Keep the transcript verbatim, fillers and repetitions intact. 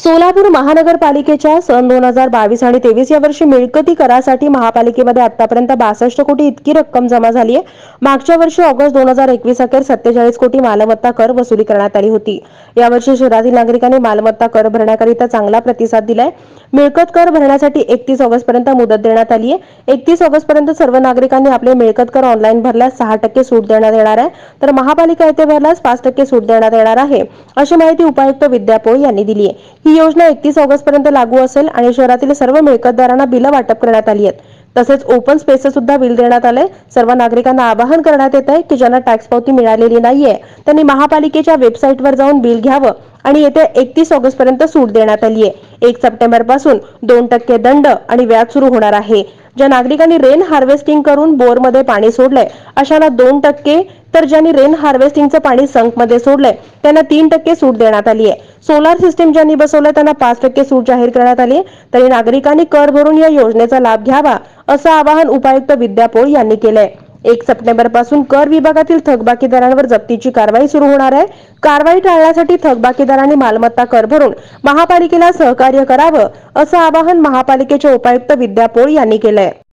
सोलापूर महानगरपालिकेच्या सन दोन हजार बावीस आणि तेवीस या वर्षी मिळकती करासाठी महापालिकेमध्ये आतापर्यंत बासष्ट कोटी इतकी रक्कम जमा झाली आहे। मागच्या वर्षी ऑगस्ट दोन हजार एकवीस अखेर सत्तेचाळीस कोटी मालमत्ता कर वसुली करण्यात आली होती। यावर्षी शहरातील नागरिकांनी मालमत्ता कर भरण्याकरिता चांगला प्रतिसाद दिलाय। मिळकत कर भरण्यासाठी एकतीस ऑगस्ट पर्यंत मुदत देण्यात आली आहे। एकतीस ऑगस्ट पर्यंत सर्व नागरिकांनी आपले मिळकत कर ऑनलाईन भरल्यास सहा टक्के सूट देण्यात येणार आहे, तर महापालिका येथे भरल्यास पाच टक्के सूट देण्यात येणार आहे, अशी माहिती उपायुक्त विद्या पोळ यांनी दिली आहे। ही योजना एकतीस ऑगस्ट पर्यंत लागू असेल आणि शहरातील सर्व मिळकतदारांना बिल वाटप करण्यात आली आहेत। तसेच ओपन स्पेस सुद्धा बिल देण्यात आले। सर्व नागरिकांना आवाहन करण्यात येत आहे की ज्यांना टॅक्स पावती मिळालेली नाहीये त्यांनी महापालिकेच्या वेबसाईटवर जाऊन बिल घ्यावं आणि येत्या एकतीस ऑगस्ट पर्यंत सूट देण्यात आली आहे। एक सप्टेंबर पासून दोन टक्के दंड आणि व्याज सुरू होणार आहे। ज्या नागरिकांनी रेन हार्वेस्टिंग करून बोरमध्ये पाणी सोडलंय अशांना दोन टक्के, तर ज्यांनी रेन हार्वेस्टिंगचं पाणी संक मध्ये सोडलंय त्यांना तीन टक्के सूट देण्यात आली आहे। सोलार सिस्टीम ज्यांनी बसवलंय त्यांना पाच टक्के सूट जाहीर करण्यात आली आहे। तरी नागरिकांनी कर भरून या योजनेचा लाभ घ्यावा असं आवाहन उपायुक्त विद्या पोळ यांनी केलंय। एक सप्टेंबर पासून कर विभागातील थकबाकीदारांवर जप्तीची कारवाई सुरू होणार आहे। कारवाई टाळण्यासाठी थकबाकीदारांनी मालमत्ता कर भरून महापालिकेला सहकार्य करावं असं आवाहन महापालिकेचे उपायुक्त विद्या पोळ यांनी केलंय।